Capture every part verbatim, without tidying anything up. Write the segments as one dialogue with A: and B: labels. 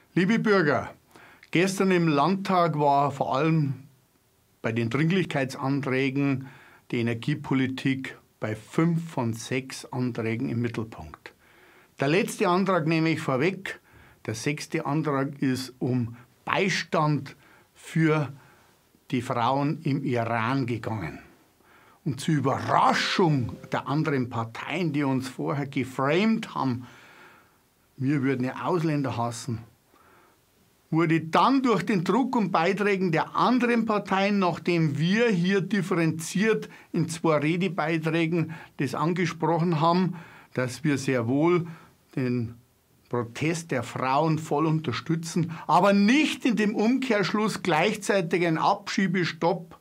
A: Liebe Bürger, gestern im Landtag war vor allem bei den Dringlichkeitsanträgen die Energiepolitik bei fünf von sechs Anträgen im Mittelpunkt. Der letzte Antrag nehme ich vorweg. Der sechste Antrag ist um Beistand für die Frauen im Iran gegangen. Und zur Überraschung der anderen Parteien, die uns vorher geframed haben, wir würden ja Ausländer hassen, wurde dann durch den Druck und Beiträgen der anderen Parteien, nachdem wir hier differenziert in zwei Redebeiträgen das angesprochen haben, dass wir sehr wohl den Protest der Frauen voll unterstützen, aber nicht in dem Umkehrschluss gleichzeitig einen Abschiebestopp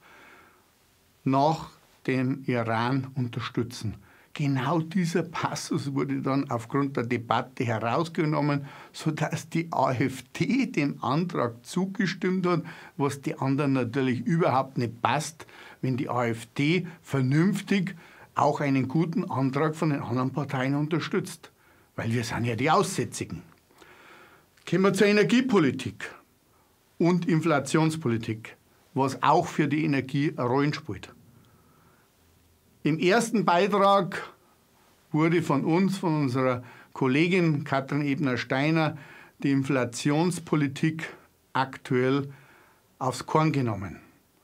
A: nach dem Iran unterstützen. Genau dieser Passus wurde dann aufgrund der Debatte herausgenommen, sodass die AfD dem Antrag zugestimmt hat, was die anderen natürlich überhaupt nicht passt, wenn die AfD vernünftig auch einen guten Antrag von den anderen Parteien unterstützt. Weil wir sind ja die Aussätzigen. Kommen wir zur Energiepolitik und Inflationspolitik, was auch für die Energie eine Rolle spielt. Im ersten Beitrag wurde von uns, von unserer Kollegin Katrin Ebner-Steiner, die Inflationspolitik aktuell aufs Korn genommen.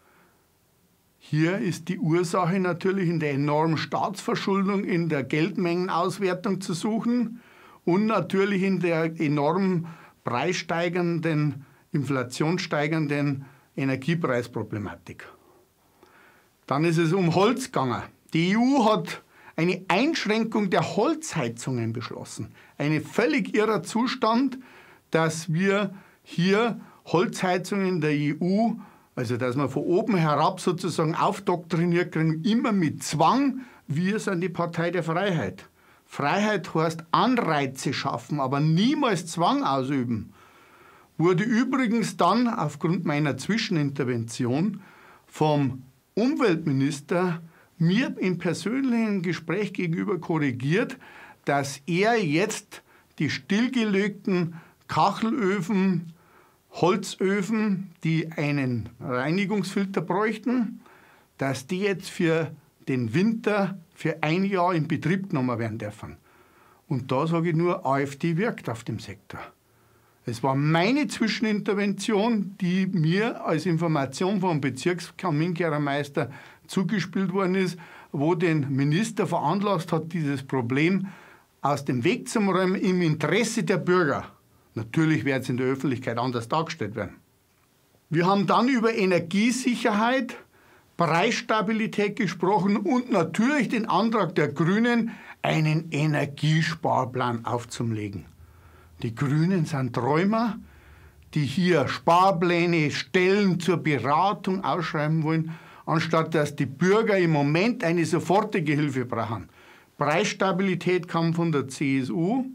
A: Hier ist die Ursache natürlich in der enormen Staatsverschuldung, in der Geldmengenauswertung zu suchen und natürlich in der enorm preissteigernden, inflationssteigernden Energiepreisproblematik. Dann ist es um Holz gegangen. Die E U hat eine Einschränkung der Holzheizungen beschlossen. Ein völlig irrer Zustand, dass wir hier Holzheizungen in der E U, also dass wir von oben herab sozusagen aufdoktriniert kriegen, immer mit Zwang. Wir sind die Partei der Freiheit. Freiheit heißt Anreize schaffen, aber niemals Zwang ausüben. Wurde übrigens dann aufgrund meiner Zwischenintervention vom Umweltminister mir im persönlichen Gespräch gegenüber korrigiert, dass er jetzt die stillgelegten Kachelöfen, Holzöfen, die einen Reinigungsfilter bräuchten, dass die jetzt für den Winter für ein Jahr in Betrieb genommen werden dürfen. Und da sage ich nur, AfD wirkt auf dem Sektor. Es war meine Zwischenintervention, die mir als Information vom Bezirkskaminkehrermeister zugespielt worden ist, wo den Minister veranlasst hat, dieses Problem aus dem Weg zu räumen im Interesse der Bürger. Natürlich wird es in der Öffentlichkeit anders dargestellt werden. Wir haben dann über Energiesicherheit, Preisstabilität gesprochen und natürlich den Antrag der Grünen, einen Energiesparplan aufzulegen. Die Grünen sind Träumer, die hier Sparpläne, Stellen zur Beratung ausschreiben wollen, anstatt dass die Bürger im Moment eine sofortige Hilfe brauchen. Preisstabilität kam von der C S U.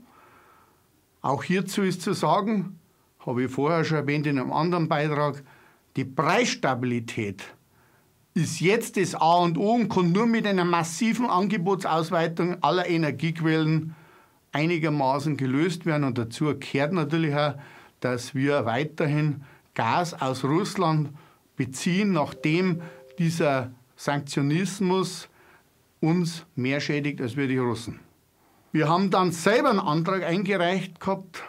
A: Auch hierzu ist zu sagen, habe ich vorher schon erwähnt in einem anderen Beitrag, die Preisstabilität ist jetzt das A und O und kann nur mit einer massiven Angebotsausweitung aller Energiequellen einigermaßen gelöst werden. Und dazu gehört natürlich auch, dass wir weiterhin Gas aus Russland beziehen, nachdem dieser Sanktionismus uns mehr schädigt als wir die Russen. Wir haben dann selber einen Antrag eingereicht gehabt,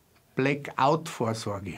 A: Blackout-Vorsorge.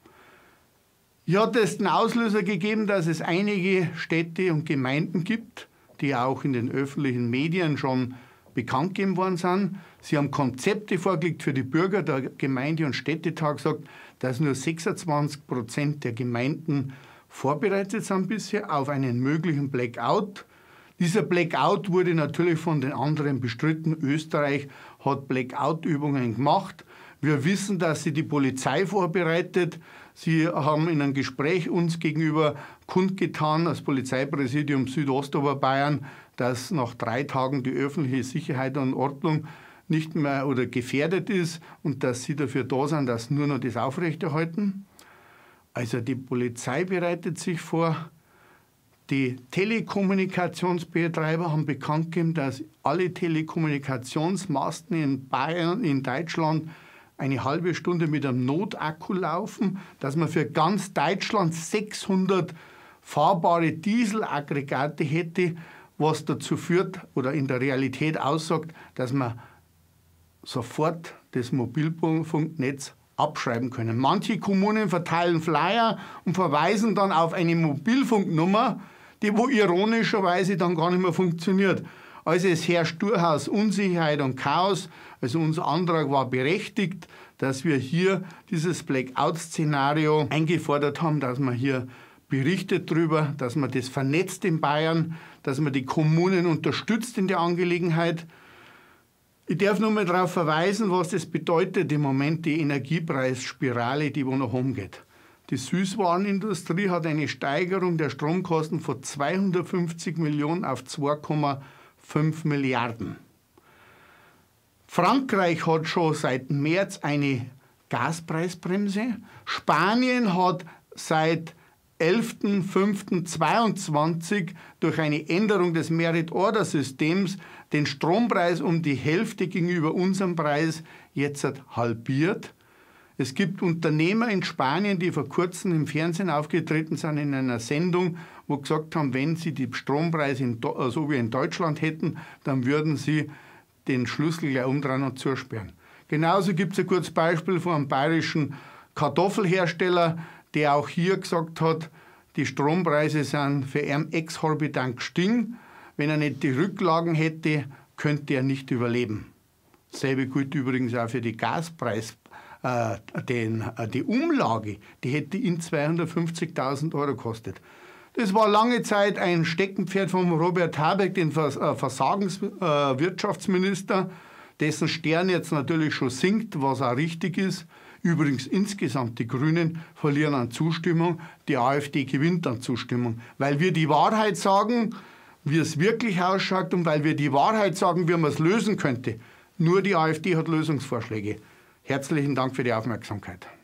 A: Hier hat es den Auslöser gegeben, dass es einige Städte und Gemeinden gibt, die auch in den öffentlichen Medien schon bekannt gegeben worden sind. Sie haben Konzepte vorgelegt für die Bürger. Der Gemeinde- und Städtetag sagt, dass nur sechsundzwanzig Prozent der Gemeinden vorbereitet sind bisher auf einen möglichen Blackout. Dieser Blackout wurde natürlich von den anderen bestritten. Österreich hat Blackout-Übungen gemacht. Wir wissen, dass sie die Polizei vorbereitet. Sie haben in einem Gespräch uns gegenüber kundgetan, das Polizeipräsidium Südostoberbayern, dass nach drei Tagen die öffentliche Sicherheit und Ordnung nicht mehr oder gefährdet ist und dass sie dafür da sind, dass nur noch das aufrechterhalten. Also die Polizei bereitet sich vor. Die Telekommunikationsbetreiber haben bekannt gegeben, dass alle Telekommunikationsmasten in Bayern, in Deutschland eine halbe Stunde mit einem Notakku laufen, dass man für ganz Deutschland sechshundert fahrbare Dieselaggregate hätte, was dazu führt oder in der Realität aussagt, dass man sofort das Mobilfunknetz abschreiben können. Manche Kommunen verteilen Flyer und verweisen dann auf eine Mobilfunknummer, die wo ironischerweise dann gar nicht mehr funktioniert. Also es herrscht durchaus Unsicherheit und Chaos. Also unser Antrag war berechtigt, dass wir hier dieses Blackout-Szenario eingefordert haben, dass man hier berichtet darüber, dass man das vernetzt in Bayern, dass man die Kommunen unterstützt in der Angelegenheit. Ich darf nur mal darauf verweisen, was das bedeutet im Moment, die Energiepreisspirale, die wo nach oben geht. Die Süßwarenindustrie hat eine Steigerung der Stromkosten von zweihundertfünfzig Millionen auf zwei Komma fünf Milliarden. Frankreich hat schon seit März eine Gaspreisbremse. Spanien hat seit elften fünften zweiundzwanzig durch eine Änderung des Merit-Order-Systems den Strompreis um die Hälfte gegenüber unserem Preis jetzt halbiert. Es gibt Unternehmer in Spanien, die vor kurzem im Fernsehen aufgetreten sind in einer Sendung, wo gesagt haben, wenn sie die Strompreise in, so wie in Deutschland hätten, dann würden sie den Schlüssel gleich umdrehen und zusperren. Genauso gibt es ein kurzes Beispiel von einem bayerischen Kartoffelhersteller, der auch hier gesagt hat, die Strompreise sind für ihn exorbitant gestiegen. Wenn er nicht die Rücklagen hätte, könnte er nicht überleben. Dasselbe gilt übrigens auch für die Gaspreis. Äh, den, äh, die Umlage, die hätte ihn zweihundertfünfzigtausend Euro gekostet. Das war lange Zeit ein Steckenpferd von Robert Habeck, den Vers äh, Versagenswirtschaftsminister, äh, dessen Stern jetzt natürlich schon sinkt, was auch richtig ist. Übrigens insgesamt die Grünen verlieren an Zustimmung, die AfD gewinnt an Zustimmung, weil wir die Wahrheit sagen, wie es wirklich ausschaut und weil wir die Wahrheit sagen, wie man es lösen könnte. Nur die AfD hat Lösungsvorschläge. Herzlichen Dank für die Aufmerksamkeit.